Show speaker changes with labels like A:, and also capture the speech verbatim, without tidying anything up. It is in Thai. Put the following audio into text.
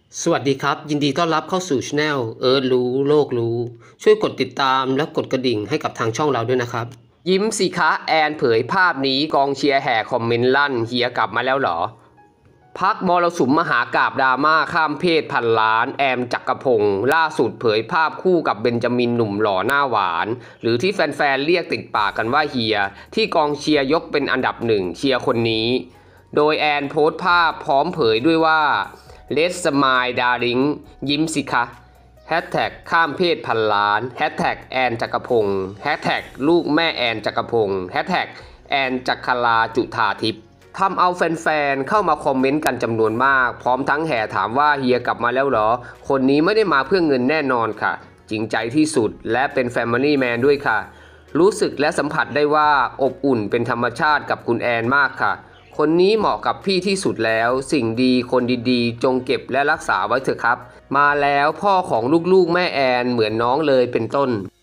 A: สวัสดีครับยินดีต้อนรับเข้าสู่ช anel เอิร์ธรู้โลกรู้ช่วยกดติดตามและกดกระดิ่งให้กับทางช่องเราด้วยนะครับยิ้มสิคะแอนเผยภาพนี้กองเชียร์แห่คอมเมนต์ลั่นเฮียกลับมาแล้วเหรอพักมรสุมมหากาพย์ดราม่าข้ามเพศพันล้านแอมจักรพงศ์ล่าสุดเผยภาพคู่กับเบนจามินหนุ่มหล่อหน้าหวานหรือที่แฟนๆเรียกติดปากกันว่าเฮียที่กองเชียร์ยกเป็นอันดับหนึ่งเชียร์คนนี้โดยแอนโพสต์ภาพพร้อมเผยด้วยว่าLet's smile darling ยิ้มสิคะแฮชแท็กข้ามเพศพันล้านแฮชแท็กแอนจักรพงศ์แฮชแท็กลูกแม่แอนจักรพงศ์แฮชแท็กแอนจักราจุธาทิพย์ทำเอาแฟนๆเข้ามาคอมเมนต์กันจำนวนมากพร้อมทั้งแห่ถามว่าเฮียกลับมาแล้วเหรอคนนี้ไม่ได้มาเพื่อเงินแน่นอนค่ะจริงใจที่สุดและเป็นแฟมิลี่แมนด้วยค่ะรู้สึกและสัมผัสได้ว่าอบอุ่นเป็นธรรมชาติกับคุณแอนมากค่ะคนนี้เหมาะกับพี่ที่สุดแล้วสิ่งดีคนดีๆจงเก็บและรักษาไว้เถอะครับมาแล้วพ่อของลูกๆแม่แอนเหมือนน้องเลยเป็นต้น